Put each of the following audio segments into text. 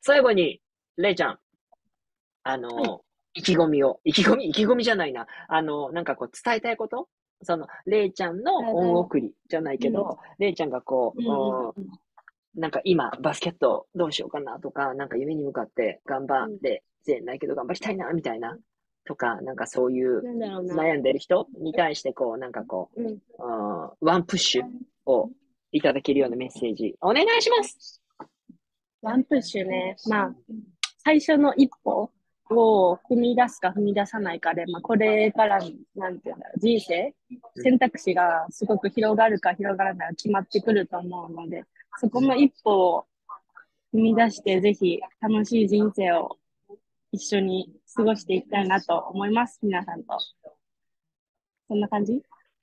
最後に、れいちゃん、 はい。 意気込みじゃないな。なんかこう伝えたいことれいちゃんの伝えたい。 恩送りじゃないうん。 けど、れいちゃんがこうんう、 うん。 なんか今、バスケットどうしようかなとか、なんか夢に向かって頑張うん。 れてないけど頑張りたいな、みたいな。とか、なんかそういうなんだろうな。 悩んでる人に対してこう、なんかこうん。 う、ワンプッシュをいただけるようなメッセージ、お願いします。 ワンプッシュね。まあ、最初の一歩を踏み出すか踏み出さないかで、まあ、これからの、なんていうんだろう、人生、 うん、 選択肢がすごく広がるか広がらないか決まってくると思うので、そうん、 この一歩を踏み出して、ぜひ楽しい人生を一緒に過ごしていきたいなと思います。皆さんと。そんな感じ。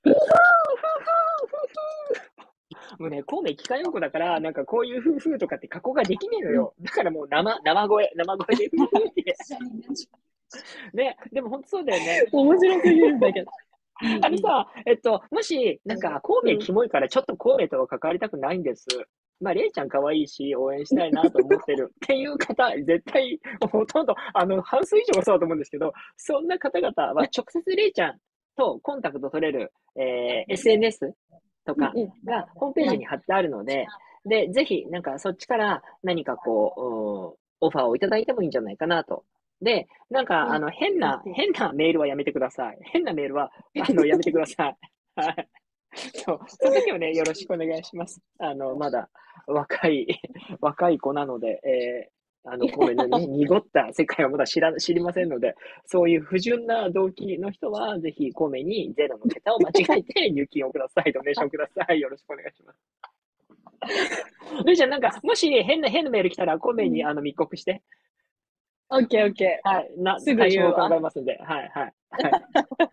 もうね、孔明機械音子だから、なんかこういうふうふうとかって加工ができねえのうん。 よ。だからもう生声でふうふうって。ね、でも本当そうだよね。 面白すぎるんだけど。うんうん。 さ、もし、なんか、孔明うん。 キモいからちょっと孔明とは関わりたくないんです。まあ、レイちゃん可愛いし、応援したいなと思ってるっていう方、絶対、ほとんど、半数以上がそうだと思うんですけど、そんな方々は直接レイちゃんとコンタクト取れる、SNS とかうんうん。 がホームページに貼ってあるので、で、ぜひ、なんかそっちから何かこう、オファーをいただいてもいいんじゃないかなと。で、なんか、 うん。 変なメールはやめてください。変なメールは、やめてください。はい。そう、それだけはね、よろしくお願いします。まだ若い、若い子なので、ごめんね、濁った世界はまだ知りませんので、そういう不純な動機の人は、ぜひ、コメにゼロの桁を間違えて入金をください。ドネーションください。よろしくお願いします。ルイちゃん、なんか、もし変なメール来たら、コメに、 うん。 密告して、 オッケーオッケはい、 ー。すぐ対処法を考言うわ。 えますんで、はい、はい、はい。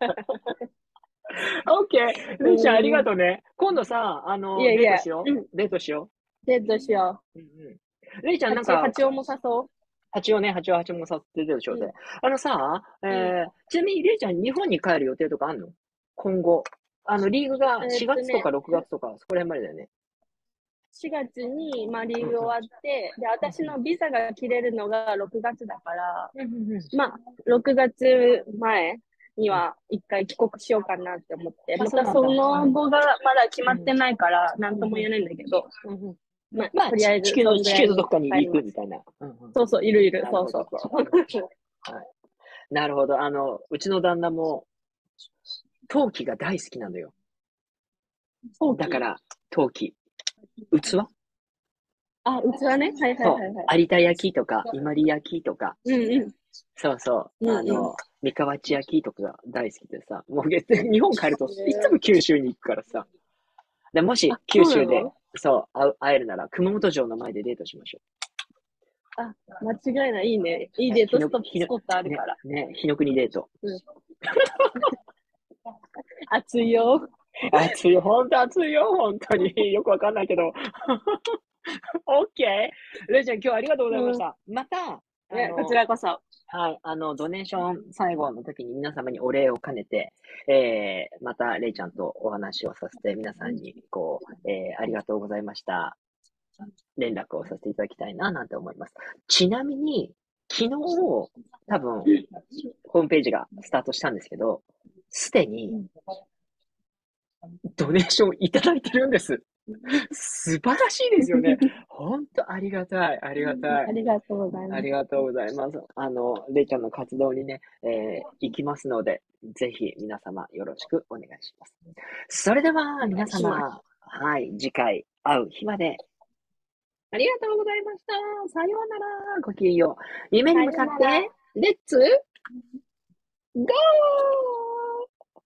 オッケー。ルイちゃん、ありうん。 がとうね。今度さ、デートいやいや、 しようん。 う。デートしよデートしよう。うんうん。ルイちゃう。 ん、なんか、 八尾も誘おう。 八もさせてるでしょうで。 うん。うん。 ちなみに、ルイちゃん、日本に帰る予定とかあんの今後。リーグが4月とかね、 6月とか、そこら辺までだよね。 4月に、まあ、リーグうんうん。 終わって、で、 うんうん。 私のビザが切れるのが6月だから、 うんうんうん。 まあ、6月前にうん。 は一回帰国しようかなって思って、 あ、 またそそうなんだ。うん。 の後がまだ決まってうん。 ないから、なんうんうん。 とも言えないんだけど、 うんうん。 まあ、 まあ、 とりあえず、そんぐ地球のどらいにっかに行帰ります。 くみたいな。うんうん。 そうそう、いるいる。 なるほど。 そうそうそうん。 う。 はい。なるほど。うちの旦那も、陶器が大好きなのよ。 早期。 だから、陶器。器あ、器ね。はいはいそはいはい。 う。有田焼とか、伊万里焼とか、 うんうん。 そうそう。 うんうん。 三河内焼きとかが大好きでさ、もう月日本帰るといつも九州に行くからさ。で、もしあ、 九州で、 そうなの。 そう、会えるなら、熊本城の前でデートしましょあ、間違いない。いいね。いいう。ね、 デートスポットあるね、 から。 日の国デート。 うん。暑いよ。 暑い、ほんと暑いよ、本当に。よくわかんないけど。オッケー。レイちゃん、今日はありがとうございましうん。 た。また、 ね、こちらこそ。 はい、ドネーション最後の時に皆様にお礼を兼ねて、また、レイちゃんとお話をさせて、皆さんに、こう、ありがとうございました。連絡をさせていただきたいな、なんて思います。ちなみに、昨日、多分、ホームページがスタートしたんですけど、すでにうん。 ドネーションいただいてるんです。素晴らしいですよね。ほんとありがたい、ありがたい。 ありがとうございあます。 りがとうございます。れいちゃんの活動にね、行きますので、ぜひ皆様よろしくお願いします。それではお願皆いします。 様、はい、次回会う日までありがとうございました。さようなら。ごきげんよう。夢に向さようなら。 かって、レッツゴー